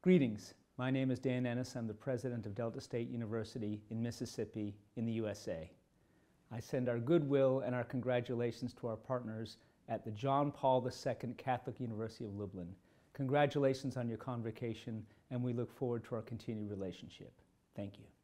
Greetings. My name is Dan Ennis. I'm the president of Delta State University in Mississippi in the USA. I send our goodwill and our congratulations to our partners at the John Paul II Catholic University of Lublin. Congratulations on your convocation, and we look forward to our continued relationship. Thank you.